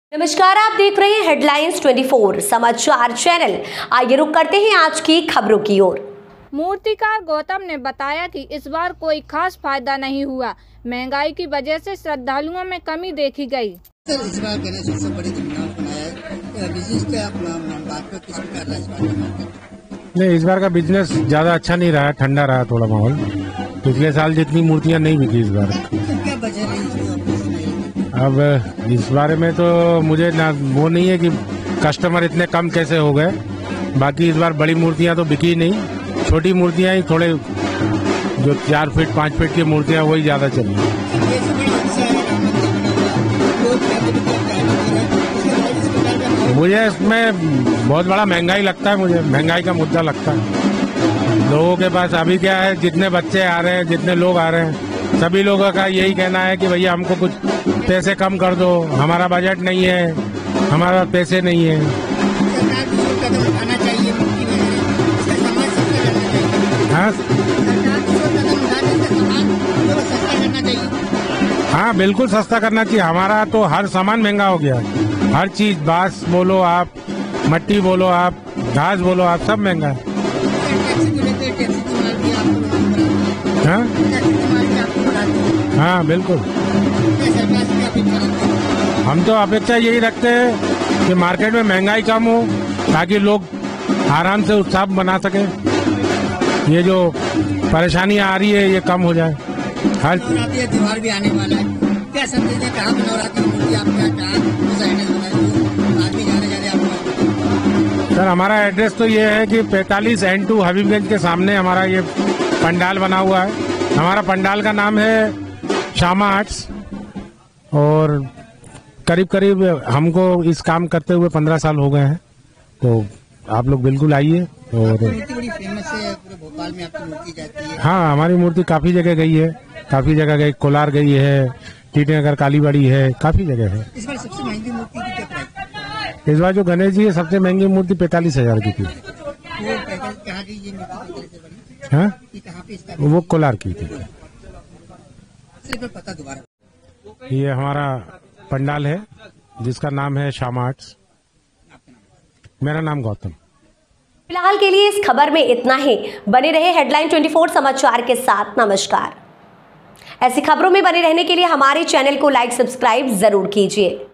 नमस्कार, आप देख रहे हैं हेडलाइंस 24 समाचार चैनल। आइए रुक करते हैं आज की खबरों की ओर। मूर्तिकार गौतम ने बताया कि इस बार कोई खास फायदा नहीं हुआ। महंगाई की वजह से श्रद्धालुओं में कमी देखी गई। सर, इस बार गणेश उत्सव बड़ी धूमधाम बनाया है। बिजनेस पे आप बात किस प्रकार रहा इस बार? नहीं, इस बार का बिजनेस ज्यादा अच्छा नहीं रहा, ठंडा रहा थोड़ा माहौल। पिछले साल जितनी मूर्तियां नहीं बिकी इस बार। क्या वजह रही? अब इस बारे में तो मुझे ना वो नहीं है कि कस्टमर इतने कम कैसे हो गए। बाकी इस बार बड़ी मूर्तियां तो बिकी नहीं, छोटी मूर्तियां ही थोड़े जो 4 फीट 5 फीट की मूर्तियां वही ज्यादा चली। मुझे इसमें बहुत बड़ा महंगाई लगता है, मुझे महंगाई का मुद्दा लगता है। लोगों के पास अभी क्या है, जितने बच्चे आ रहे हैं, जितने लोग आ रहे हैं, सभी लोगों का यही कहना है कि भैया हमको कुछ पैसे कम कर दो, हमारा बजट नहीं है, हमारा पैसे नहीं है। हाँ, बिल्कुल सस्ता करना चाहिए। हमारा तो हर सामान महंगा हो गया, हर चीज, बांस बोलो आप, मट्टी बोलो आप, घास बोलो आप, सब महंगा है। हाँ हाँ, बिल्कुल। हम तो अपेक्षा यही रखते हैं कि मार्केट में महंगाई कम हो, ताकि लोग आराम से उत्सव मना सके। ये जो परेशानियां आ रही है ये कम हो जाए। हर त्योहार भी आने वाला है, क्या संदेश है? कहाँ नवरात्रि मूर्ति सर, हमारा एड्रेस तो ये है कि 45N2 हबीबगंज के सामने हमारा ये पंडाल बना हुआ है। हमारा पंडाल का नाम है श्यामा आर्ट्स, और करीब करीब हमको इस काम करते हुए 15 साल हो गए हैं। तो आप लोग बिल्कुल आइए। और बड़ी फेमस है पूरे भोपाल में, आपकी मूर्ति जाती है? हाँ, हमारी मूर्ति काफी जगह गई है, काफी जगह गई, कोलार गई है, टीटीनगर कालीबाड़ी है, काफी जगह है। इस बार सबसे महंगी मूर्ति की क्या प्राइस? इस बार जो गणेश जी है सबसे महंगी मूर्ति 45,000 की थी। कहाँ की ये मूर्ति? हाँ, कहाँ पे? वो कोलार की थी। पता दोबारा। ये हमारा पंडाल है जिसका नाम है श्यामा आर्ट्स। मेरा नाम गौतम। फिलहाल के लिए इस खबर में इतना ही। बने रहे हेडलाइन 24 समाचार के साथ। नमस्कार। ऐसी खबरों में बने रहने के लिए हमारे चैनल को लाइक सब्सक्राइब जरूर कीजिए।